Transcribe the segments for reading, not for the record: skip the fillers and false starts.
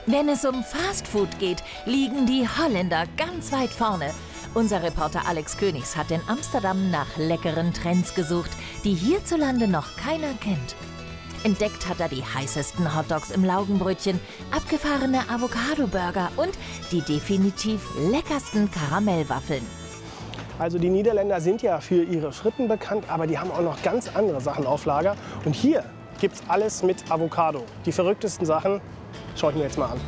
Wenn es um Fastfood geht, liegen die Holländer ganz weit vorne. Unser Reporter Alex Königs hat in Amsterdam nach leckeren Trends gesucht, die hierzulande noch keiner kennt. Entdeckt hat er die heißesten Hotdogs im Laugenbrötchen, abgefahrene Avocado-Burger und die definitiv leckersten Karamellwaffeln. Also die Niederländer sind ja für ihre Fritten bekannt, aber die haben auch noch ganz andere Sachen auf Lager. Und hier gibt's alles mit Avocado. Die verrücktesten Sachen schaue ich mir jetzt mal an.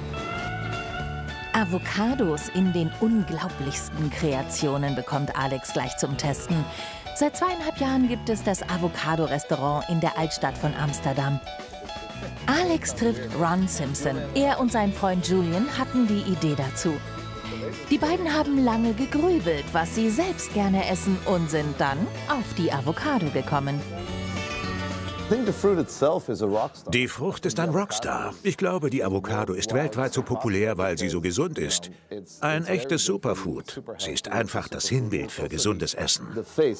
Avocados in den unglaublichsten Kreationen bekommt Alex gleich zum Testen. Seit 2,5 Jahren gibt es das Avocado-Restaurant in der Altstadt von Amsterdam. Alex trifft Ron Simpson. Er und sein Freund Julian hatten die Idee dazu. Die beiden haben lange gegrübelt, was sie selbst gerne essen, und sind dann auf die Avocado gekommen. Die Frucht ist ein Rockstar. Ich glaube, die Avocado ist weltweit so populär, weil sie so gesund ist. Ein echtes Superfood. Sie ist einfach das Sinnbild für gesundes Essen.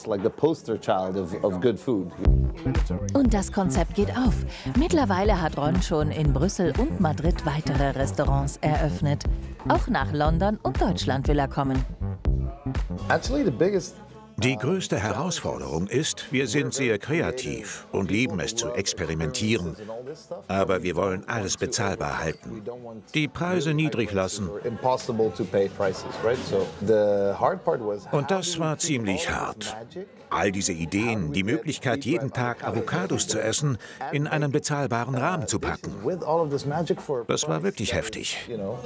Und das Konzept geht auf. Mittlerweile hat Ron schon in Brüssel und Madrid weitere Restaurants eröffnet. Auch nach London und Deutschland will er kommen. Die größte Herausforderung ist, wir sind sehr kreativ und lieben es zu experimentieren. Aber wir wollen alles bezahlbar halten. Die Preise niedrig lassen. Und das war ziemlich hart. All diese Ideen, die Möglichkeit, jeden Tag Avocados zu essen, in einen bezahlbaren Rahmen zu packen. Das war wirklich heftig.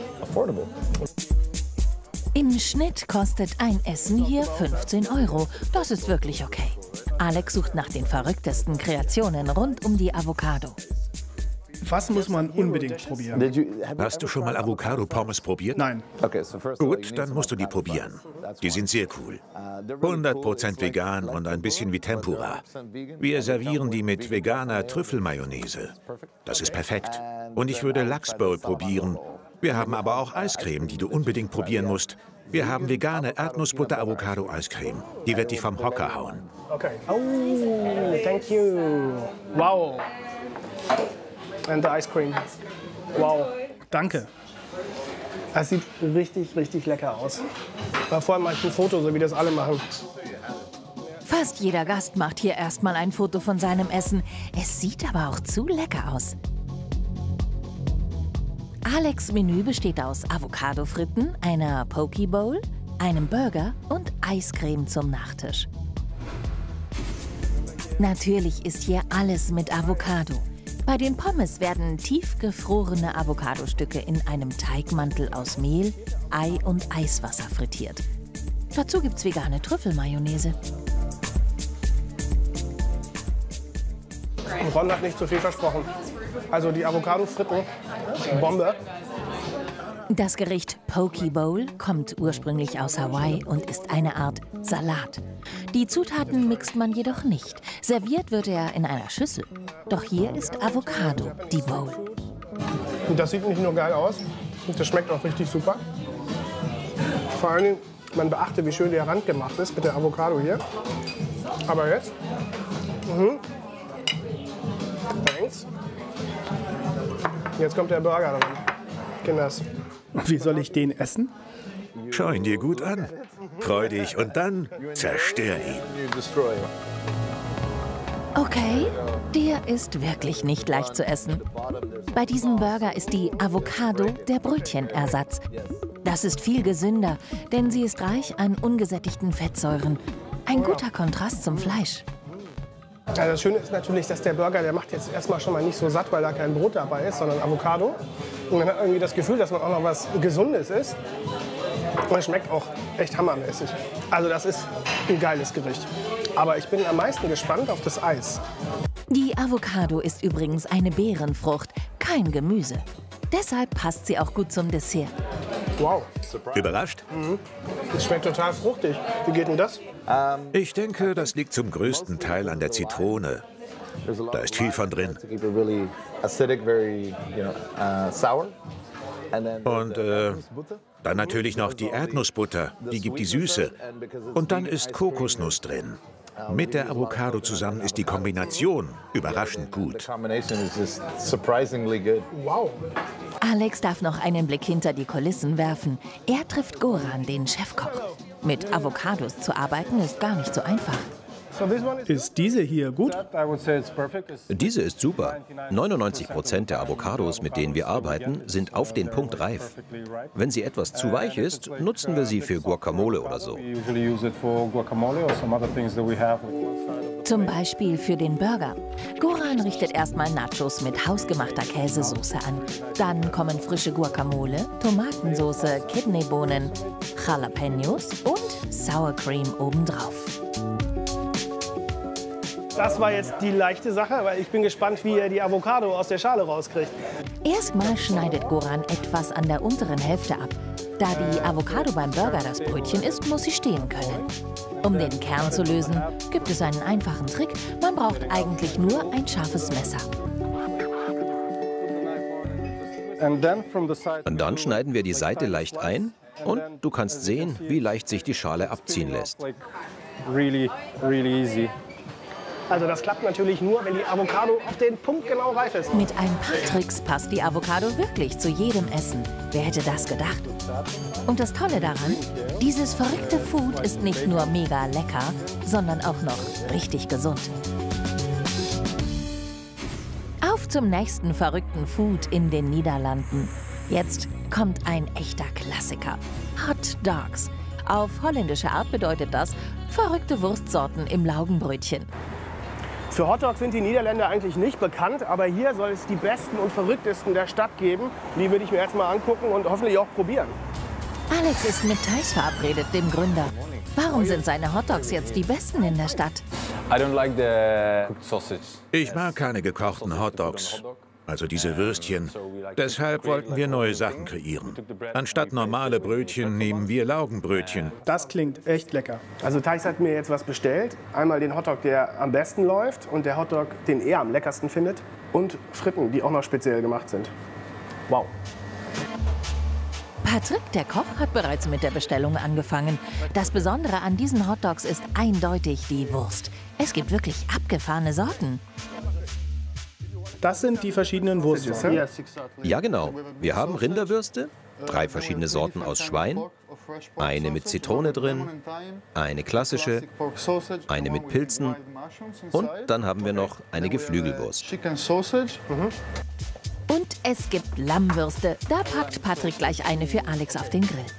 Im Schnitt kostet ein Essen hier 15 €. Das ist wirklich okay. Alex sucht nach den verrücktesten Kreationen rund um die Avocado. Was muss man unbedingt probieren? Hast du schon mal Avocado-Pommes probiert? Nein. Gut, dann musst du die probieren. Die sind sehr cool. 100% vegan und ein bisschen wie Tempura. Wir servieren die mit veganer Trüffelmayonnaise. Das ist perfekt. Und ich würde Lachsbowl probieren. Wir haben aber auch Eiscreme, die du unbedingt probieren musst. Wir haben vegane Erdnussbutter-Avocado-Eiscreme. Die wird dich vom Hocker hauen. Okay. Oh, thank you. Wow. And the ice cream. Wow. Danke. Es sieht richtig, richtig lecker aus. Vor allem mache ich ein Foto, so wie das alle machen. Fast jeder Gast macht hier erstmal ein Foto von seinem Essen. Es sieht aber auch zu lecker aus. Alex' Menü besteht aus Avocado-Fritten, einer Poke Bowl, einem Burger und Eiscreme zum Nachtisch. Natürlich ist hier alles mit Avocado. Bei den Pommes werden tiefgefrorene Avocadostücke in einem Teigmantel aus Mehl, Ei und Eiswasser frittiert. Dazu gibt's vegane Trüffelmayonnaise. Ron hat nicht zu viel versprochen. Also die Avocado-Fritten, Bombe. Das Gericht Poke Bowl kommt ursprünglich aus Hawaii und ist eine Art Salat. Die Zutaten mixt man jedoch nicht. Serviert wird er in einer Schüssel. Doch hier ist Avocado die Bowl. Und das sieht nicht nur geil aus, das schmeckt auch richtig super. Vor allen Dingen, man beachte, wie schön der Rand gemacht ist mit der Avocado hier. Aber jetzt, thanks. Jetzt kommt der Burger dran. Kinders. Wie soll ich den essen? Schau ihn dir gut an. Freu dich und dann zerstör ihn. Okay, der ist wirklich nicht leicht zu essen. Bei diesem Burger ist die Avocado der Brötchenersatz. Das ist viel gesünder, denn sie ist reich an ungesättigten Fettsäuren. Ein guter Kontrast zum Fleisch. Ja, das Schöne ist natürlich, dass der Burger, der macht jetzt erstmal schon mal nicht so satt, weil da kein Brot dabei ist, sondern Avocado. Und man hat irgendwie das Gefühl, dass man auch noch was Gesundes isst. Und es schmeckt auch echt hammermäßig. Also das ist ein geiles Gericht. Aber ich bin am meisten gespannt auf das Eis. Die Avocado ist übrigens eine Beerenfrucht, kein Gemüse. Deshalb passt sie auch gut zum Dessert. Wow. Überrascht? Das schmeckt total fruchtig. Wie geht denn das? Ich denke, das liegt zum größten Teil an der Zitrone. Da ist viel von drin. Und dann natürlich noch die Erdnussbutter, die gibt die Süße. Und dann ist Kokosnuss drin. Mit der Avocado zusammen ist die Kombination überraschend gut. Wow. Alex darf noch einen Blick hinter die Kulissen werfen. Er trifft Goran, den Chefkoch. Mit Avocados zu arbeiten ist gar nicht so einfach. Ist diese hier gut? Diese ist super. 99% der Avocados, mit denen wir arbeiten, sind auf den Punkt reif. Wenn sie etwas zu weich ist, nutzen wir sie für Guacamole oder so. Zum Beispiel für den Burger. Goran richtet erstmal Nachos mit hausgemachter Käsesoße an. Dann kommen frische Guacamole, Tomatensauce, Kidneybohnen, Jalapenos und Sour Cream obendrauf. Das war jetzt die leichte Sache, aber ich bin gespannt, wie er die Avocado aus der Schale rauskriegt. Erstmal schneidet Goran etwas an der unteren Hälfte ab. Da die Avocado beim Burger das Brötchen ist, muss sie stehen können. Um den Kern zu lösen, gibt es einen einfachen Trick. Man braucht eigentlich nur ein scharfes Messer. Und dann schneiden wir die Seite leicht ein und du kannst sehen, wie leicht sich die Schale abziehen lässt. Also das klappt natürlich nur, wenn die Avocado auf den Punkt genau reif ist. Mit ein paar Tricks passt die Avocado wirklich zu jedem Essen. Wer hätte das gedacht? Und das Tolle daran, dieses verrückte Food ist nicht nur mega lecker, sondern auch noch richtig gesund. Auf zum nächsten verrückten Food in den Niederlanden. Jetzt kommt ein echter Klassiker. Hot Dogs. Auf holländische Art bedeutet das verrückte Wurstsorten im Laugenbrötchen. Für Hotdogs sind die Niederländer eigentlich nicht bekannt, aber hier soll es die besten und verrücktesten der Stadt geben. Die würde ich mir jetzt mal angucken und hoffentlich auch probieren. Alex ist mit Thijs verabredet, dem Gründer. Warum sind seine Hotdogs jetzt die besten in der Stadt? Ich mag keine gekochten Hotdogs, also diese Würstchen. Deshalb wollten wir neue Sachen kreieren. Anstatt normale Brötchen nehmen wir Laugenbrötchen. Das klingt echt lecker. Also Thijs hat mir jetzt was bestellt. Einmal den Hotdog, der am besten läuft und der Hotdog, den er am leckersten findet. Und Fritten, die auch noch speziell gemacht sind. Wow. Patrick, der Koch, hat bereits mit der Bestellung angefangen. Das Besondere an diesen Hotdogs ist eindeutig die Wurst. Es gibt wirklich abgefahrene Sorten. Das sind die verschiedenen Würstchen. Ja, genau. Wir haben Rinderwürste, 3 verschiedene Sorten aus Schwein, eine mit Zitrone drin, eine klassische, eine mit Pilzen und dann haben wir noch eine Geflügelwurst. Und es gibt Lammwürste. Da packt Patrick gleich eine für Alex auf den Grill.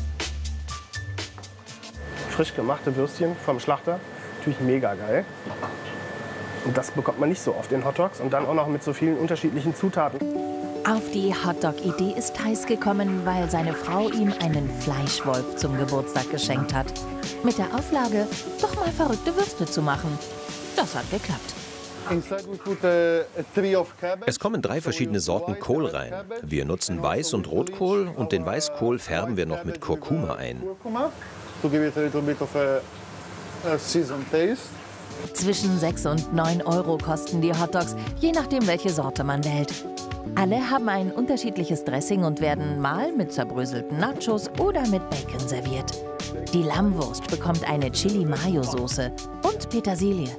Frisch gemachte Würstchen vom Schlachter. Natürlich mega geil. Und das bekommt man nicht so oft in Hotdogs und dann auch noch mit so vielen unterschiedlichen Zutaten. Auf die Hotdog-Idee ist Thijs gekommen, weil seine Frau ihm einen Fleischwolf zum Geburtstag geschenkt hat. Mit der Auflage, doch mal verrückte Würste zu machen. Das hat geklappt. Es kommen 3 verschiedene Sorten Kohl rein. Wir nutzen Weiß- und Rotkohl und den Weißkohl färben wir noch mit Kurkuma ein. Zwischen 6 und 9 Euro kosten die Hotdogs, je nachdem, welche Sorte man wählt. Alle haben ein unterschiedliches Dressing und werden mal mit zerbröselten Nachos oder mit Bacon serviert. Die Lammwurst bekommt eine Chili-Mayo-Soße und Petersilie.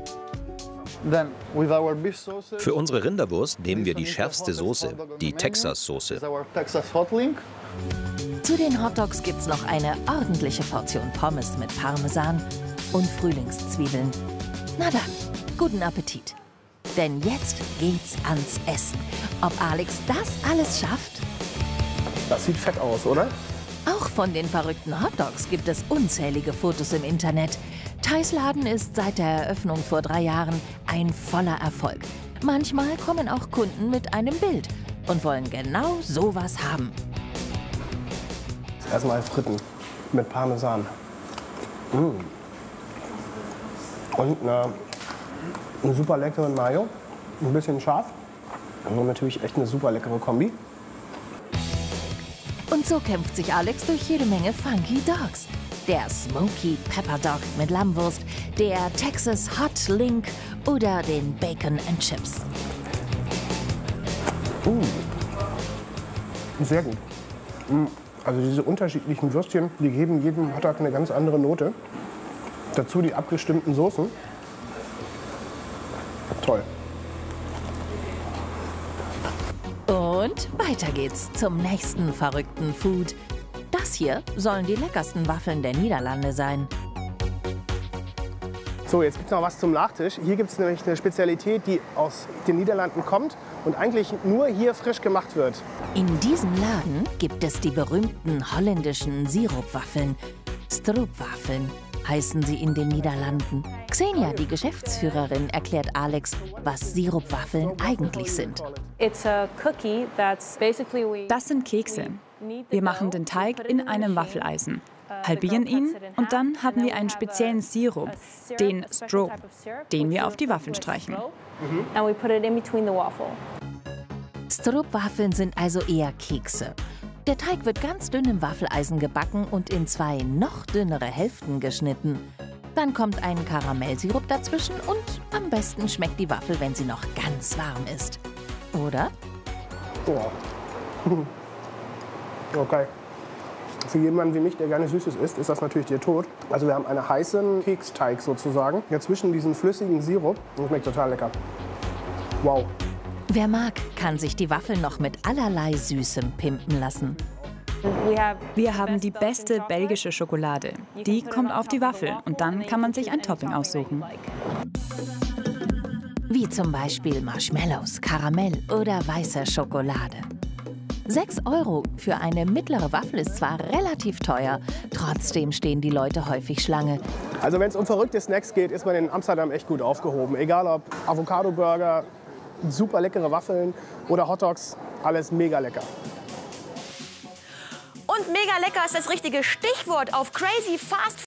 Für unsere Rinderwurst nehmen wir die schärfste Soße, die Texas-Soße. Zu den Hotdogs gibt's noch eine ordentliche Portion Pommes mit Parmesan und Frühlingszwiebeln. Na dann, guten Appetit. Denn jetzt geht's ans Essen. Ob Alex das alles schafft? Das sieht fett aus, oder? Auch von den verrückten Hotdogs gibt es unzählige Fotos im Internet. Thijs Laden ist seit der Eröffnung vor 3 Jahren ein voller Erfolg. Manchmal kommen auch Kunden mit einem Bild und wollen genau sowas haben. Erstmal Fritten mit Parmesan. Und eine super leckere Mayo. Ein bisschen scharf. Und natürlich echt eine super leckere Kombi. Und so kämpft sich Alex durch jede Menge Funky Dogs. Der Smoky Pepper Dog mit Lammwurst, der Texas Hot Link oder den Bacon and Chips. Sehr gut. Also diese unterschiedlichen Würstchen, die geben jedem Hotdog eine ganz andere Note. Dazu die abgestimmten Soßen. Toll. Und weiter geht's zum nächsten verrückten Food. Das hier sollen die leckersten Waffeln der Niederlande sein. So, jetzt gibt es noch was zum Nachtisch. Hier gibt es nämlich eine Spezialität, die aus den Niederlanden kommt und eigentlich nur hier frisch gemacht wird. In diesem Laden gibt es die berühmten holländischen Sirupwaffeln. Stroopwaffeln heißen sie in den Niederlanden. Xenia, die Geschäftsführerin, erklärt Alex, was Sirupwaffeln eigentlich sind. Das sind Kekse. Wir machen den Teig in einem Waffeleisen, halbieren ihn und dann haben wir einen speziellen Sirup, den Stroop, den wir auf die Waffeln streichen. Stroopwaffeln sind also eher Kekse. Der Teig wird ganz dünn im Waffeleisen gebacken und in 2 noch dünnere Hälften geschnitten. Dann kommt ein Karamellsirup dazwischen und am besten schmeckt die Waffel, wenn sie noch ganz warm ist. Oder? Oh. Okay. Für jemanden wie mich, der gerne Süßes isst, ist das natürlich der Tod. Also wir haben einen heißen Keksteig sozusagen, ja, zwischen diesen flüssigen Sirup. Das schmeckt total lecker. Wow. Wer mag, kann sich die Waffeln noch mit allerlei Süßem pimpen lassen. Wir haben die beste belgische Schokolade. Die kommt auf die Waffel und dann kann man sich ein Topping aussuchen. Wie zum Beispiel Marshmallows, Karamell oder weiße Schokolade. 6 € für eine mittlere Waffel ist zwar relativ teuer, trotzdem stehen die Leute häufig Schlange. Also wenn es um verrückte Snacks geht, ist man in Amsterdam echt gut aufgehoben. Egal ob Avocado-Burger, super leckere Waffeln oder Hotdogs, alles mega lecker. Und mega lecker ist das richtige Stichwort auf Crazy Fast